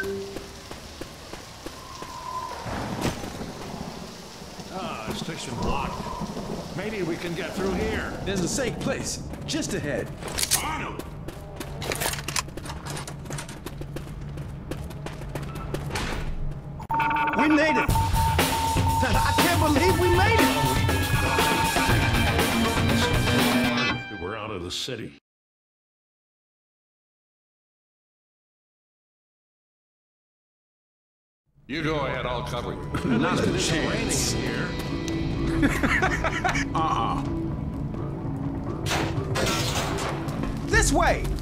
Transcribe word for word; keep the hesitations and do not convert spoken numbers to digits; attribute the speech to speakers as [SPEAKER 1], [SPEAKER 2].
[SPEAKER 1] Ah, station blocked. Maybe we can get through here.
[SPEAKER 2] There's a safe place just ahead.
[SPEAKER 1] On it.
[SPEAKER 2] We made it! I can't believe we made it!
[SPEAKER 1] We're out of the city. You go ahead, I'll cover you.
[SPEAKER 2] Not a
[SPEAKER 1] It's
[SPEAKER 2] chance.
[SPEAKER 1] raining here.
[SPEAKER 2] Uh-uh. This way!